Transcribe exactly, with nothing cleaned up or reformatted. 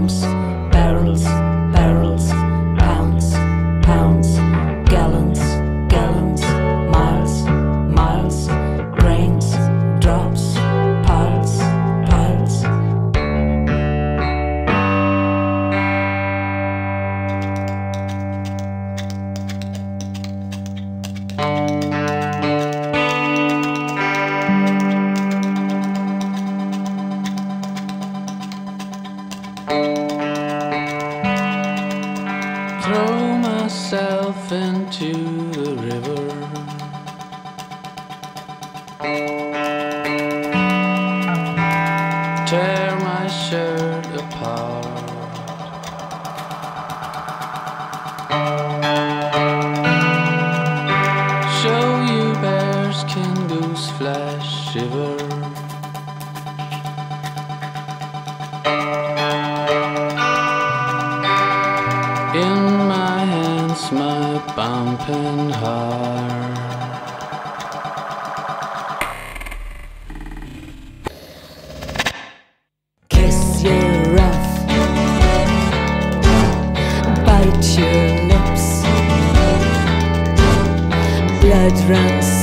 drums, barrels, barrels, pounds, pounds, gallons, gallons, miles, miles, grains, drops, piles, piles. Throw myself into the river. Tear my shirt apart. Show you bearskin goose flesh shiver. In my hands my bumping heart. Kiss your rough, bite your lips, blood runs